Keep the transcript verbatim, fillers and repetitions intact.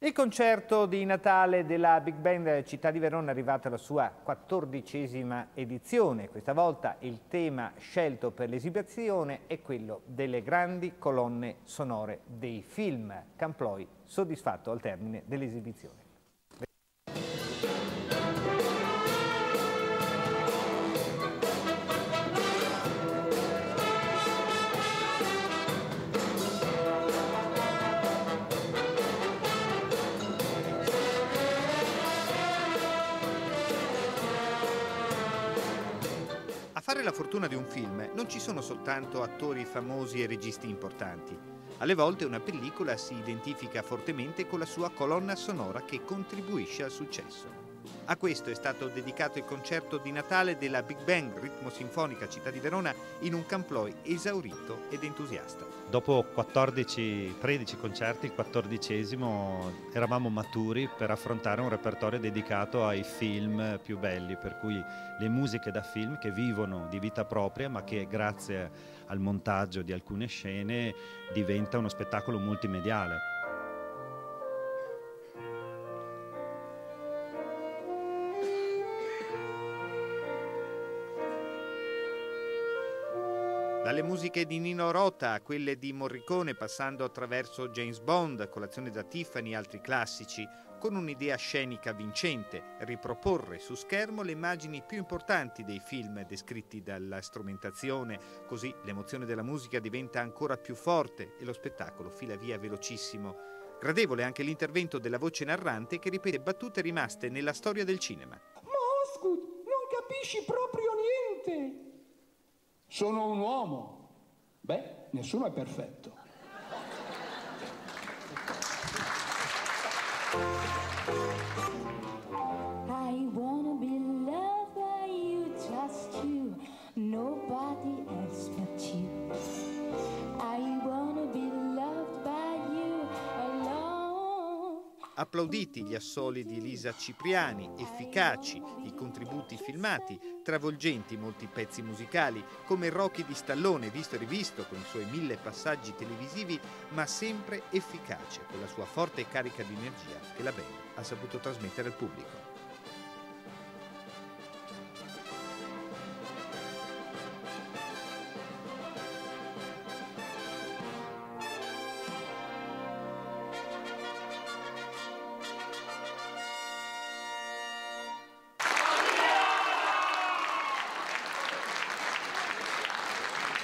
Il concerto di Natale della Big Band Città di Verona è arrivato alla sua quattordicesima edizione. Questa volta il tema scelto per l'esibizione è quello delle grandi colonne sonore dei film. Camploi soddisfatto al termine dell'esibizione. A fare la fortuna di un film non ci sono soltanto attori famosi e registi importanti. Alle volte una pellicola si identifica fortemente con la sua colonna sonora che contribuisce al successo. A questo è stato dedicato il concerto di Natale della Big Band Ritmo Sinfonica Città di Verona in un Camploi esaurito ed entusiasta. Dopo quattordici, tredici concerti, il quattordicesimo eravamo maturi per affrontare un repertorio dedicato ai film più belli, per cui le musiche da film che vivono di vita propria ma che grazie al montaggio di alcune scene diventa uno spettacolo multimediale. Dalle musiche di Nino Rota a quelle di Morricone, passando attraverso James Bond, Colazione da Tiffany e altri classici, con un'idea scenica vincente, riproporre su schermo le immagini più importanti dei film descritti dalla strumentazione, così l'emozione della musica diventa ancora più forte e lo spettacolo fila via velocissimo. Gradevole anche l'intervento della voce narrante che ripete battute rimaste nella storia del cinema. Ma Osgood, non capisci proprio niente! Sono un uomo. Beh, nessuno è perfetto. I wanna be loved by you, just you, nobody else but you. I wanna be loved by you alone. Applauditi gli assoli di Elisa Cipriani, efficaci i contributi filmati, travolgenti molti pezzi musicali, come Rocky di Stallone, visto e rivisto con i suoi mille passaggi televisivi, ma sempre efficace con la sua forte carica di energia che la band ha saputo trasmettere al pubblico.